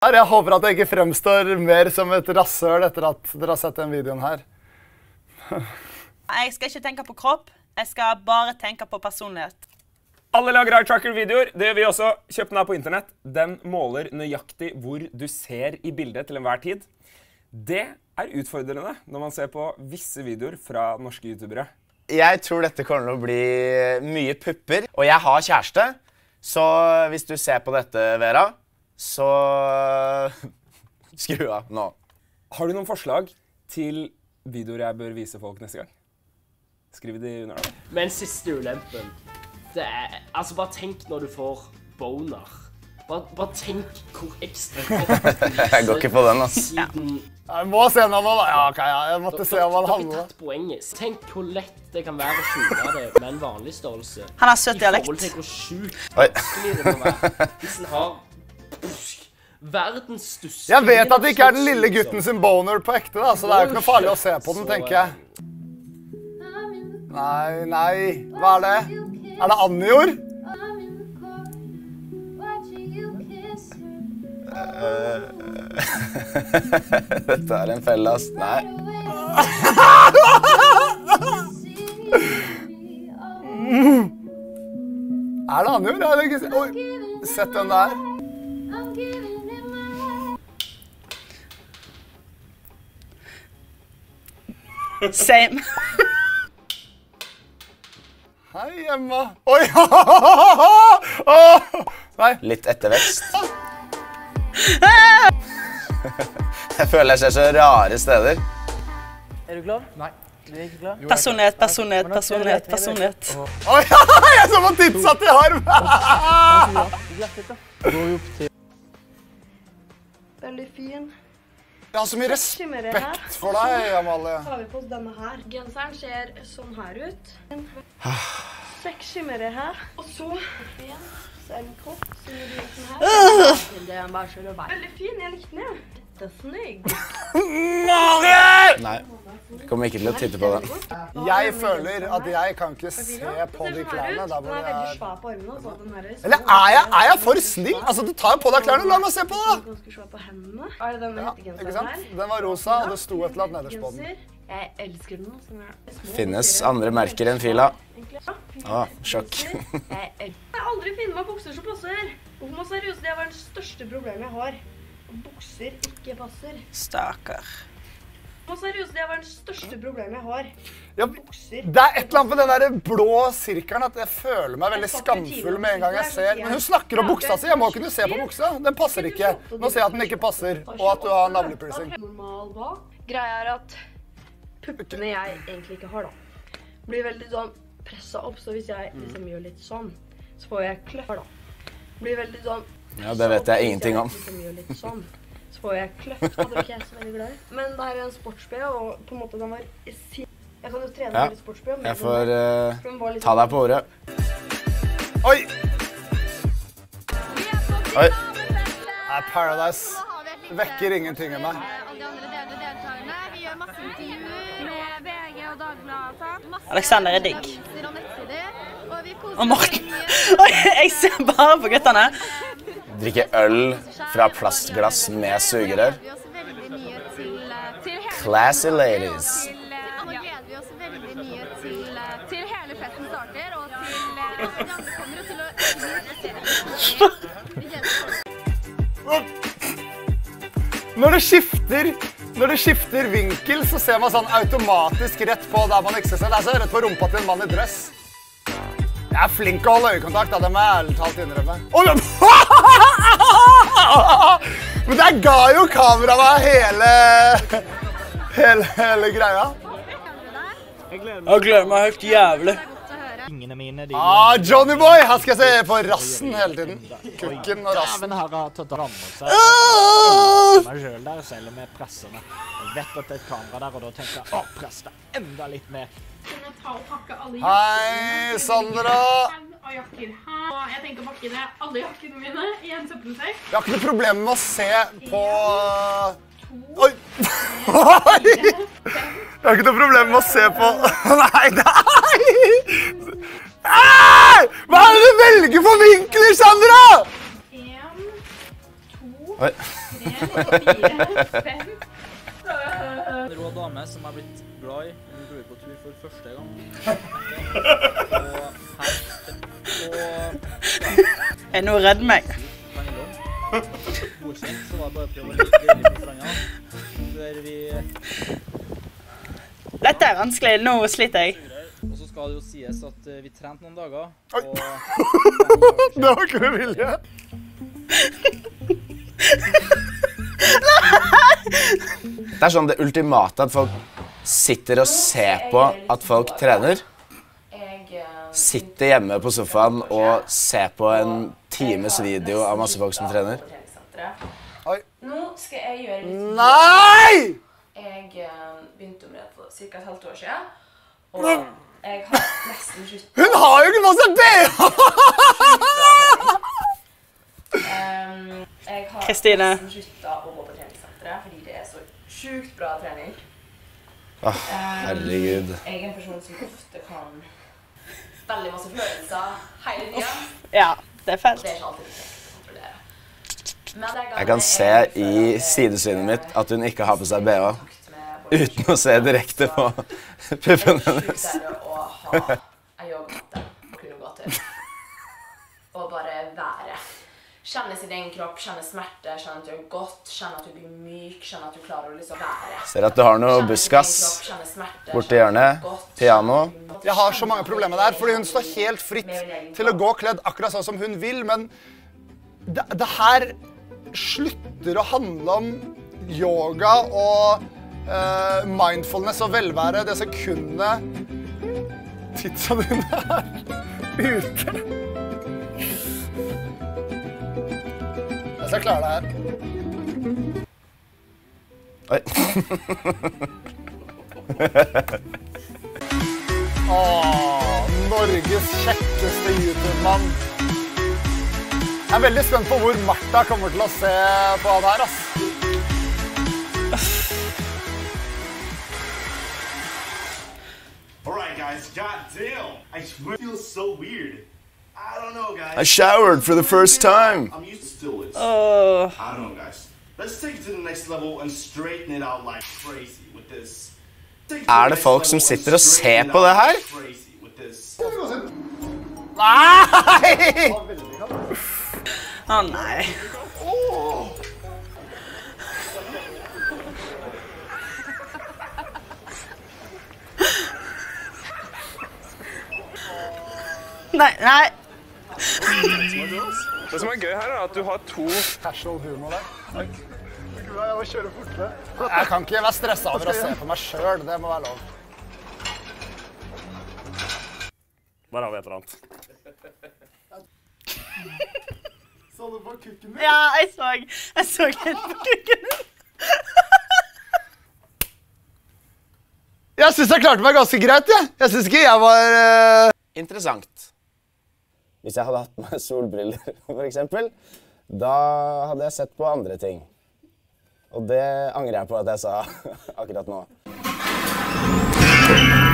Jeg håper at jeg ikke fremstår mer som et rasshøl etter at dere har sett den videoen her. Jeg skal ikke tenke på kropp, jeg skal bare tenke på personlighet. Alle lager Eye Tracker-videoer, det gjør vi også. Kjøp den her på internett. Den måler nøyaktig hvor du ser i bildet til enhver tid. Det er utfordrende når man ser på visse videoer fra norske youtubere. Jeg tror dette kommer til å bli mye pupper, og jeg har kjæreste, så hvis du ser på dette, Vera, så skru av nå. Har du noen forslag til videoer jeg bør vise folk neste gang? Skriv det under da. Men siste ulempen, det er, altså bare tenk når du får boner. Bare tenk hvor ekstremt Jeg går ikke på den, ass. Jeg må se noe nå da. Ja, ok, ja. Jeg måtte se om han handler. Dere har tatt poenget. Tenk hvor lett det kan være å skjule det med en vanlig størrelse. Han har søt dialekt. I forhold til hvor sjukt vanskelig det må være. Hvis den har verdens største... Jeg vet at det ikke er den lille gutten sin boner på ekte da, så det er jo ikke noe farlig å se på den, tenker jeg. Nei. Hva er det? Er det Anjor? Dette er en felle, ass. Nei. Er det Anjor? Oi, sett den der. Same. Hei, Emma. Oi! Nei. Litt ettervekst. Jeg føler jeg ser så rare steder. Er du klar? Nei. Du er ikke klar? Personlighet. Oi, jeg er som en tidssatt i harm! Veldig fin. Jeg har så mye respekt for deg, Amalie. Så har vi på oss denne her. Genseren ser sånn her ut. 6 skimmere her. Og så en kropp som gjør sånn her. Det er bare så veldig fin, jeg likte den, ja. Det er snygg. Nei, jeg kommer ikke til å titte på den. Jeg føler at jeg kan ikke se på de klærne. Den er veldig svær på armene, så den her... Eller er jeg for snill? Altså, du tar jo på deg klærne, la meg se på det! Ganske svær på hendene. Er det denne hettegenseren her? Den var rosa, og det sto et eller annet nederst på den. Jeg elsker den. Finnes andre merker enn Fila. Sjokk. Jeg aldri finner meg bukser som passer. Hvorfor må seriøst, det var det største problemet jeg har. Bukser ikke passer. Stakkar. Må seriøst, det var det største problemet jeg har. Ja, det er et eller annet med den der blå sirkelen at jeg føler meg veldig skamfull med en gang jeg ser. Men hun snakker om buksa si, jeg må kunne se på buksa. Den passer ikke. Nå ser jeg at den ikke passer, og at du har navlepiercing. Normal hva? Greia er at puppene jeg egentlig ikke har da, blir veldig sånn presset opp, så hvis jeg liksom gjør litt sånn, så får jeg kløfter da. Blir veldig sånn... Ja, det vet jeg ingenting om. Så får jeg kløft, og det er ikke jeg så veldig glad i. Men det her er en sportsbøy, og på en måte den var... Jeg kan jo trene veldig sportsbøy. Jeg får ta deg på ordet. Oi! Oi. Paradise vekker ingenting i meg. Vi gjør masse intervjuer med VG og Dagbladet. Alexander er digg. Og Morten. Oi, jeg ser bare på guttene. Drikke øl fra plastglass med sugerør. Classy ladies. Nå gleder vi oss veldig mye til hele festen starter, og til andre kommer og til å Når det skifter vinkel, så ser man sånn automatisk rett på der man ikke skal se. Det er så rett på rumpa til en mann i dress. Jeg er flink å holde øyekontakt, da. Det må jeg ærlig talt innrømme. Men der ga jo kameraet meg hele greia. Jeg gleder meg helt jævlig. Johnny Boy! Her skal jeg se på rassen hele tiden. Kukken og rassen. Dæven her har tatt rammer seg. Meg selv der, selv om jeg presser meg. Jeg vet at det er et kamera der, og da tenker jeg, press deg enda litt mer. Hei, Sandra! Jeg tenker å pakke ned alle jakkene mine i en søppelsekk. Jeg har ikke noe problem med å se på... Oi! Jeg har ikke noe problem med å se på... Nei! Hva er det du velger for vinkler, Sandra? 1, 2, Oi. 3, 4, 5. En rå dame som har blitt glad i, hun går på tur for første gang. Er noe redd meg? Bortsett, så var det bare å prøve å dele på stranda. Før vi... Dette er vanskelig, nå sliter jeg. Og så skal det jo sies at vi trente noen dager, og... Det var ikke med vilje. Det er sånn det ultimate at folk sitter og ser på at folk trener. Sitter hjemme på sofaen og ser på en times video av masse folk som trener. Oi. Nå skal jeg gjøre litt... Nei! Jeg begynte med det for cirka et halvt år siden, og jeg har nesten sluttet... Hun har jo ikke masse BH! Jeg har Kristine. nesten sluttet å gå på treningssenteret, fordi det er så sjukt bra trening. Herregud. Jeg er en person som ofte kan veldig masse følelser hele tiden. Ja, det er fælt. Det er ikke alltid det å kontrollere. Jeg kan se i sidesynet mitt at hun ikke har på seg BH, uten å se direkte på puppen hennes. Det er å ha en yoghurt og kunne gå til. Og bare være. Kjenne sin egen kropp, kjenne smerte, kjenne at du er godt, kjenne at du blir myk, kjenne at du klarer å liksom være. Ser at du har noe buskas borti hjørnet, piano. Jeg har så mange problemer der, fordi hun står helt fritt til å gå kledd akkurat sånn som hun vil, men det her slutter å handle om yoga og mindfulness og velvære det sekundet titsa dine er ute. Jeg skal klare det her. Oi. Norges kjekkeste YouTube-mann. Jeg er veldig spent på hvor Martha kommer til å se på han her, ass. All right, guys, goddamn. I swear it feels so weird. I don't know, guys. I showered for the first time. I'm used to stillness. Oh. I don't know, guys. Let's take it to the next level and straighten it out like crazy with this. Er det folk som sitter og ser på det her? Nei! Å nei. Nei, nei. Det som er gøy her er at du har to casual humor der. Jeg må kjøre fortere. Jeg kan ikke være stresset over å se på meg selv, det må være lov. Der har vi et eller annet. Så du på kukken min? Ja, jeg så helt på kukken din. Jeg synes jeg klarte meg ganske greit, ja. Jeg synes ikke jeg var... Interessant. Hvis jeg hadde hatt med solbriller, for eksempel, da hadde jeg sett på andre ting. Og det angrer jeg på at jeg sa akkurat nå.